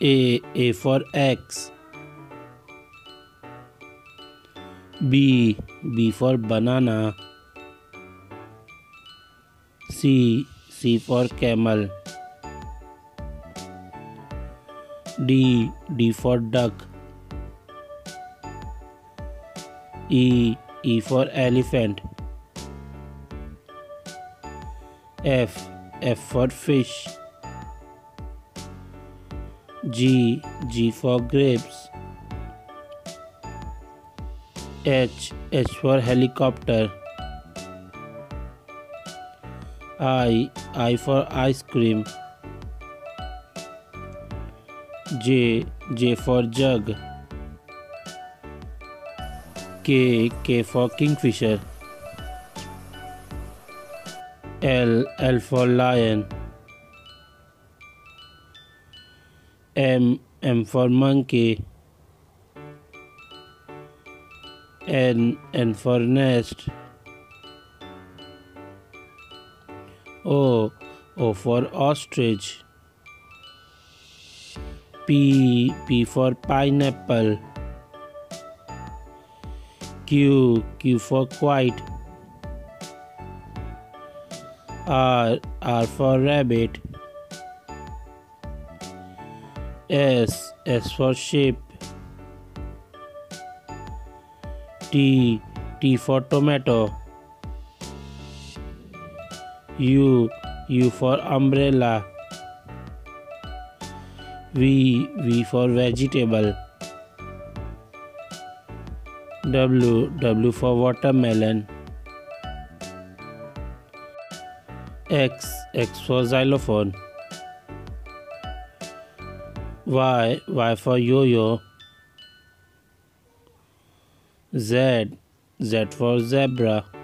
A for X. B for banana. C for camel. D for duck. E for elephant. F for fish. G for grapes. H for helicopter. I for ice cream. J for jug. K for kingfisher. L for lion. M for monkey. N for nest. O for ostrich. P for pineapple. Q for kite. R for rabbit. S for sheep. T for tomato. U for umbrella. V for vegetable. W for watermelon. X for xylophone. Y for yo-yo. Z for zebra.